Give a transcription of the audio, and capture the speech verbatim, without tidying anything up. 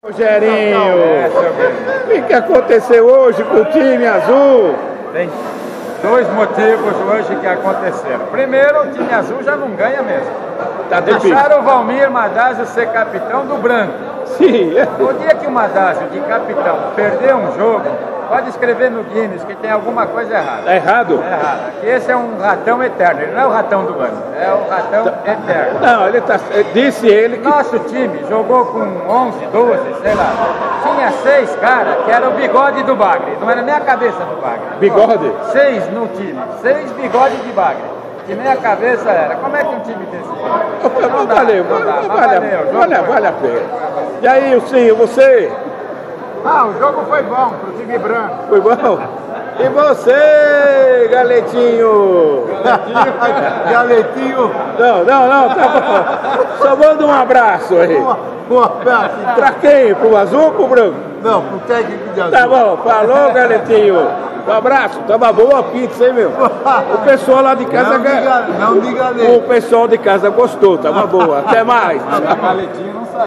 Rogerinho, o que, que aconteceu hoje com o time azul? Tem dois motivos hoje que aconteceram. Primeiro, o time azul já não ganha mesmo. Tá difícil. Deixaram o Valmir Madásio ser capitão do branco. Sim. O dia que o Madásio, de capitão, perder um jogo, pode escrever no Guinness que tem alguma coisa errada. Tá errado? É errado. Que esse é um ratão eterno. Ele não é o ratão do ano, é o ratão eterno. Não, ele tá, disse ele que... Nosso time jogou com onze, doze, sei lá. Tinha seis caras que era o bigode do Bagre. Não era nem a cabeça do Bagre. Bigode? Seis no time. Seis bigodes de Bagre. Que nem a cabeça era. Como é que um time desse? Não, valeu, vale, vale a pena. E aí, sim, você? Ah, o jogo foi bom pro time branco. Foi bom? E você, Galetinho? Galetinho. Não, não, não, tá bom. Só manda um abraço aí. Um abraço. Pra quem? Pro azul ou pro branco? Não, pro técnico de azul. Tá bom, falou, Galetinho. Um abraço, tava boa a pizza, hein, meu? O pessoal lá de casa... Não diga, não diga O pessoal de casa gostou, tava boa. Até mais. A Galetinho não